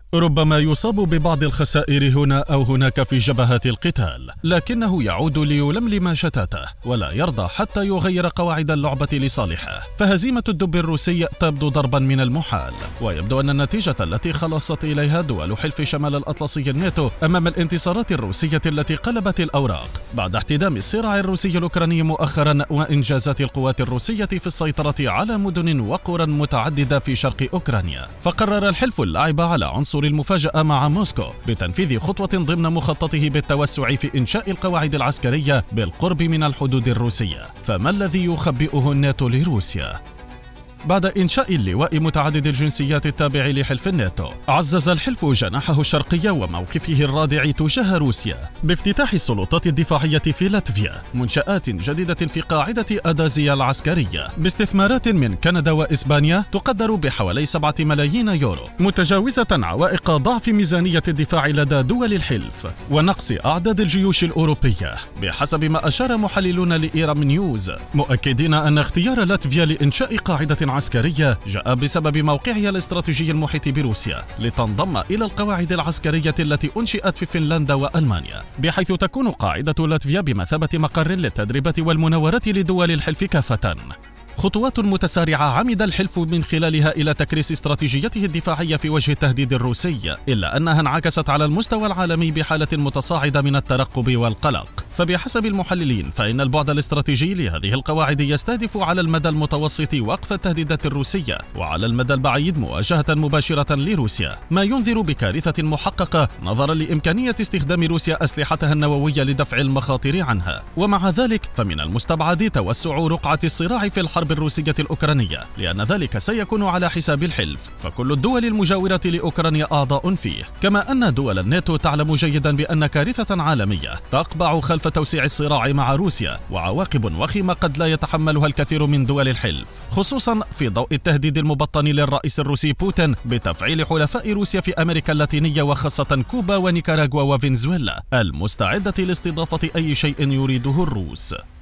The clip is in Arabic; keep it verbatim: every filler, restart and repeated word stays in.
ربما يصاب ببعض الخسائر هنا أو هناك في جبهات القتال، لكنه يعود ليلملم شتاته ولا يرضى حتى يغير قواعد اللعبة لصالحه. فهزيمة الدب الروسي تبدو ضربا من المحال، ويبدو أن النتيجة التي خلصت إليها دول حلف شمال الأطلسي الناتو أمام الانتصارات الروسية التي قلبت الأوراق بعد احتدام الصراع الروسي الأوكراني مؤخرا وإنجازات القوات الروسية في السيطرة على مدن وقرى متعددة في شرق أوكرانيا. فقرر الحلف اللعب على عنصر المفاجأة مع موسكو بتنفيذ خطوة ضمن مخططه بالتوسع في إنشاء القواعد العسكرية بالقرب من الحدود الروسية. فما الذي يخبئه الناتو لروسيا؟ بعد إنشاء اللواء متعدد الجنسيات التابع لحلف الناتو، عزز الحلف جناحه الشرقي وموقفه الرادع تجاه روسيا بافتتاح السلطات الدفاعية في لاتفيا، منشآت جديدة في قاعدة أدازيا العسكرية باستثمارات من كندا وإسبانيا تقدر بحوالي سبعة ملايين يورو، متجاوزة عوائق ضعف ميزانية الدفاع لدى دول الحلف ونقص أعداد الجيوش الأوروبية بحسب ما أشار محللون لإيرام نيوز، مؤكدين أن اختيار لاتفيا لإنشاء قاعدة عسكرية جاء بسبب موقعها الاستراتيجي المحيط بروسيا لتنضم إلى القواعد العسكرية التي أنشئت في فنلندا وألمانيا، بحيث تكون قاعدة لاتفيا بمثابة مقر للتدريبات والمناورات لدول الحلف كافة. خطوات متسارعة عمد الحلف من خلالها إلى تكريس استراتيجيته الدفاعية في وجه التهديد الروسي، إلا أنها انعكست على المستوى العالمي بحالة متصاعدة من الترقب والقلق. فبحسب المحللين فإن البعد الاستراتيجي لهذه القواعد يستهدف على المدى المتوسط وقف التهديدات الروسية، وعلى المدى البعيد مواجهة مباشرة لروسيا، ما ينذر بكارثة محققة نظرا لإمكانية استخدام روسيا أسلحتها النووية لدفع المخاطر عنها. ومع ذلك فمن المستبعد توسع رقعة الصراع في الحرب الروسية الأوكرانية، لأن ذلك سيكون على حساب الحلف، فكل الدول المجاورة لأوكرانيا أعضاء فيه، كما أن دول الناتو تعلم جيدا بأن كارثة عالمية تقبع خلف توسيع الصراع مع روسيا وعواقب وخيمة قد لا يتحملها الكثير من دول الحلف، خصوصا في ضوء التهديد المبطن للرئيس الروسي بوتين بتفعيل حلفاء روسيا في أمريكا اللاتينية وخاصة كوبا ونيكاراغوا وفنزويلا المستعدة لاستضافة أي شيء يريده الروس.